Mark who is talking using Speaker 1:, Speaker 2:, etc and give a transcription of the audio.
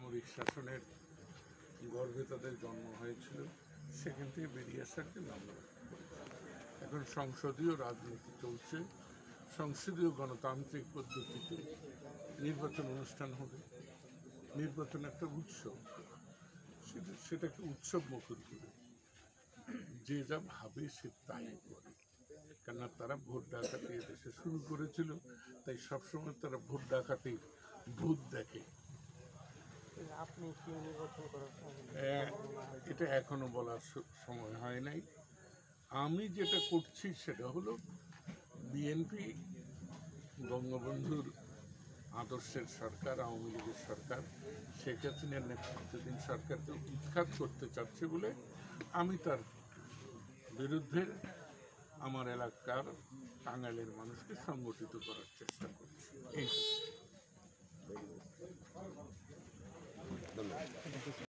Speaker 1: সামরিক শাসনের গর্ভে তাদের জন্ম হয়েছিল, সেখান থেকে বেরিয়ে আসার জন্য আমরা এখন সংসদীয় রাজনীতি চলছে। সংসদীয় গণতান্ত্রিক পদ্ধতিতে নির্বাচন অনুষ্ঠান হবে। নির্বাচন একটা উৎসব, সেটাকে উৎসব মুখর করে যে যা ভাবে সে তাই করে। কেননা তারা ভোট ডাকাতি এদেশে শুরু করেছিল, তাই সবসময় তারা ভোট ডাকাতির ভূত দেখে।
Speaker 2: আপনি কি নির্বাচন করার
Speaker 1: এটা এখনো বলার সময় হয় নাই। আমি যেটা করছি সেটা হলো বিএনপি বঙ্গবন্ধুর আদর্শের সরকার, আওয়ামী লীগের সরকার, শেখ হাসিনার নেতৃত্বাধীন সরকারকে উৎখাত করতে চাচ্ছে বলে আমি তার বিরুদ্ধে আমার এলাকার টাঙ্গাইলের মানুষকে সংগঠিত করার চেষ্টা করছি। এই